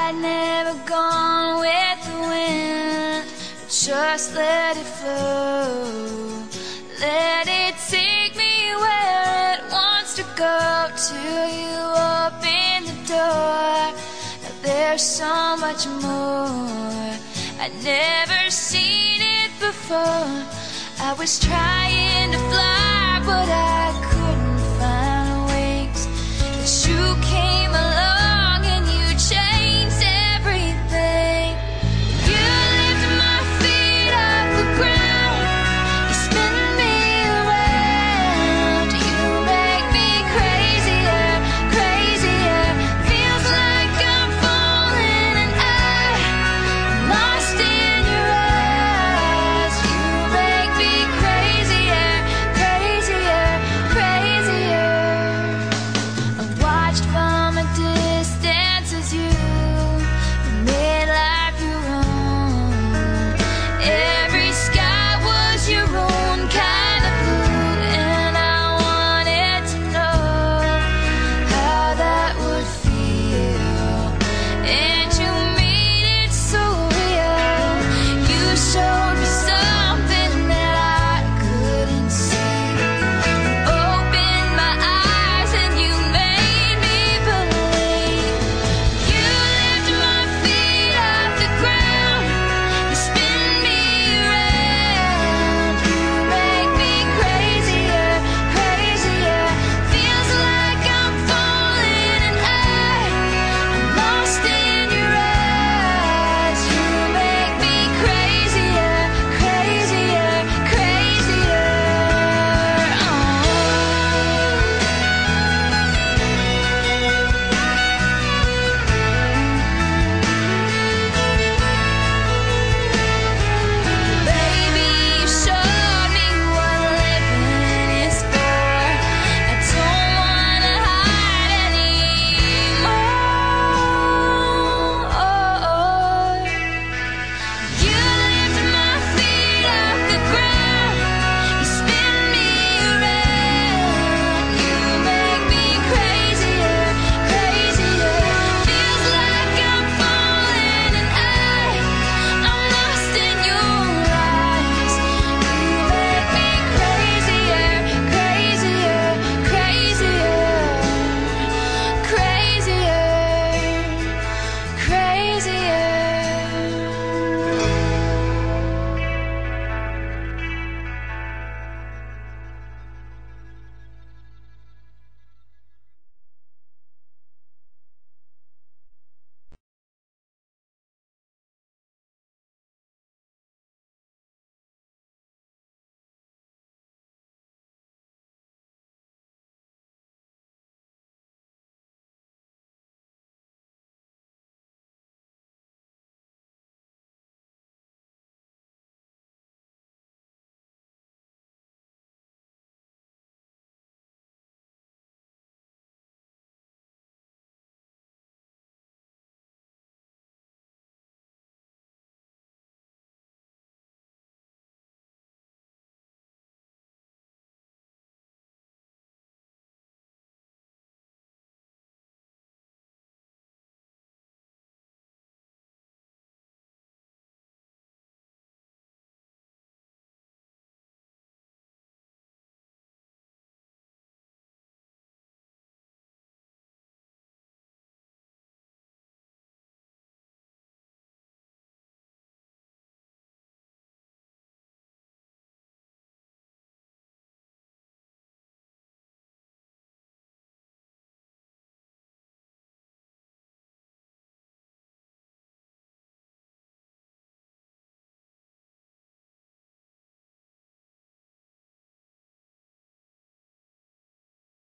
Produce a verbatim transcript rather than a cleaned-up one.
I'd never gone with the wind, but just let it flow. Let it take me where it wants to go, till you open the door. Now there's so much more, I'd never seen it before. I was trying to fly, but I couldn't find wings, but you came